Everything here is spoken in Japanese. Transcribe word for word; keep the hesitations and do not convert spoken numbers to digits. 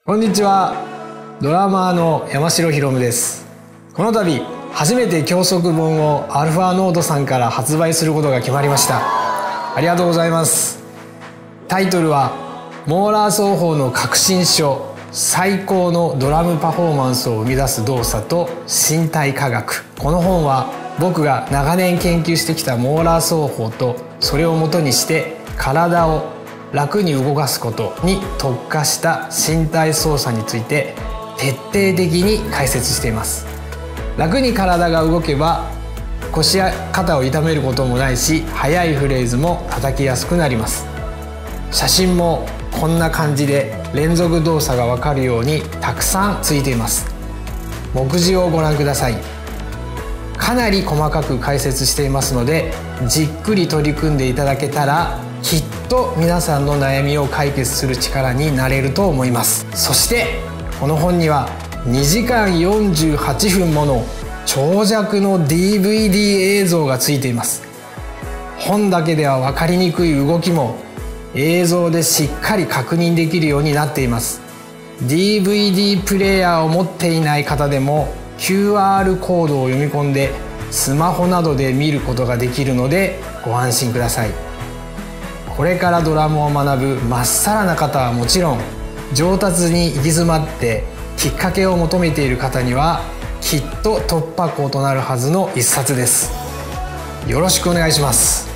こんにちは。ドラマーの山城ひろむです。この度初めて教則本をアルファノードさんから発売することが決まりました。ありがとうございます。タイトルはモーラー奏法の革新書、最高のドラムパフォーマンスを生み出す動作と身体科学。この本は僕が長年研究してきたモーラー奏法とそれをもとにして体を楽に動かすことに特化した身体操作について徹底的に解説しています。楽に体が動けば腰や肩を痛めることもないし、速いフレーズも叩きやすくなります。写真もこんな感じで連続動作がわかるようにたくさんついています。目次をご覧ください。かなり細かく解説していますので、じっくり取り組んでいただけたらきっと皆さんの悩みを解決する力になれると思います。そしてこの本にはにじかんよんじゅうはちふんもの長尺の ディーブイディー 映像がついています。本だけでは分かりにくい動きも映像でしっかり確認できるようになっています。 ディーブイディー プレイヤーを持っていない方でも キューアール コードを読み込んでスマホなどで見ることができるのでご安心ください。これからドラムを学ぶまっさらな方はもちろん、上達に行き詰まってきっかけを求めている方にはきっと突破口となるはずの一冊です。よろしくお願いします。